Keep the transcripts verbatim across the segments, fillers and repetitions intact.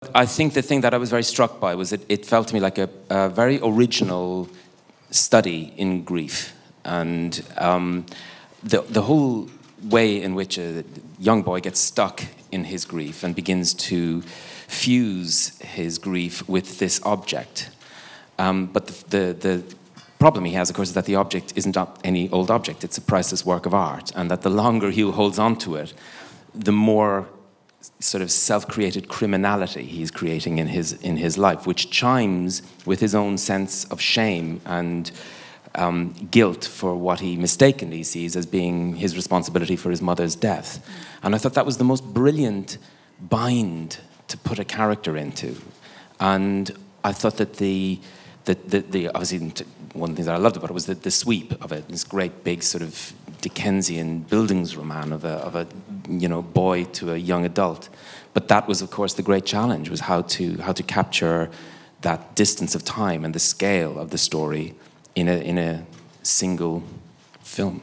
I think the thing that I was very struck by was that it felt to me like a, a very original study in grief. And um, the, the whole way in which a young boy gets stuck in his grief and begins to fuse his grief with this object. Um, but the, the, the problem he has, of course, is that the object isn't any old object. It's a priceless work of art. And that the longer he holds on to it, the more sort of self-created criminality he's creating in his, in his life, which chimes with his own sense of shame and um, guilt for what he mistakenly sees as being his responsibility for his mother's death. And I thought that was the most brilliant bind to put a character into. And I thought that the, the, the, the obviously one of the things that I loved about it was the, the sweep of it, this great big sort of Dickensian Bildungsroman of a, of a you know, boy to a young adult. But that was, of course, the great challenge, was how to, how to capture that distance of time and the scale of the story in a, in a single film.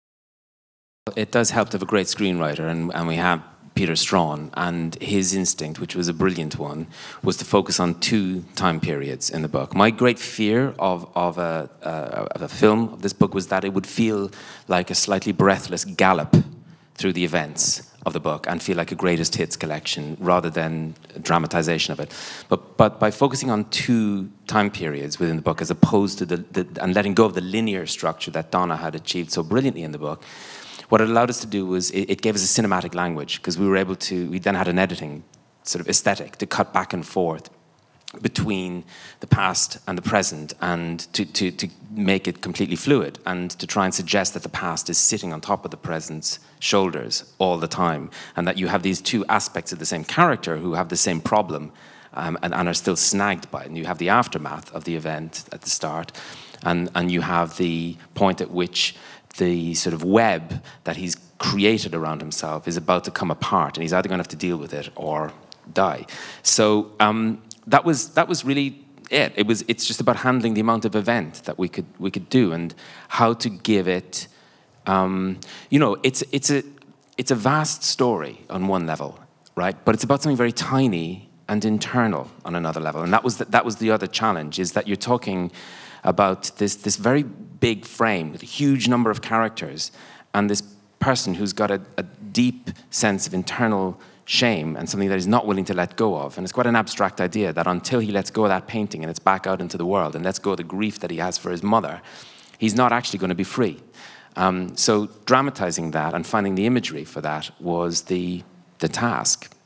It does help to have a great screenwriter, and, and we have Peter Strawn, and his instinct, which was a brilliant one, was to focus on two time periods in the book. My great fear of, of, a, uh, of a film of this book was that it would feel like a slightly breathless gallop through the events of the book and feel like a greatest hits collection rather than a dramatization of it. But, but by focusing on two time periods within the book, as opposed to the, the, and letting go of the linear structure that Donna had achieved so brilliantly in the book, what it allowed us to do was, it, it gave us a cinematic language, because we were able to, we then had an editing sort of aesthetic to cut back and forth between the past and the present, and to, to, to make it completely fluid, and to try and suggest that the past is sitting on top of the present's shoulders all the time, and that you have these two aspects of the same character who have the same problem um, and, and are still snagged by it. And you have the aftermath of the event at the start, and, and you have the point at which the sort of web that he's created around himself is about to come apart, and he's either going to have to deal with it or die. So um, that was that was really it. It was it's just about handling the amount of event that we could we could do, and how to give it. Um, you know, it's it's a it's a vast story on one level, right? But it's about something very tiny and internal on another level, and that was the, that was the other challenge, is that you're talking about this this very big frame with a huge number of characters, and this person who's got a, a deep sense of internal shame and something that he's not willing to let go of. And it's quite an abstract idea that until he lets go of that painting and it's back out into the world and lets go of the grief that he has for his mother, he's not actually going to be free. Um, so dramatizing that and finding the imagery for that was the, the task.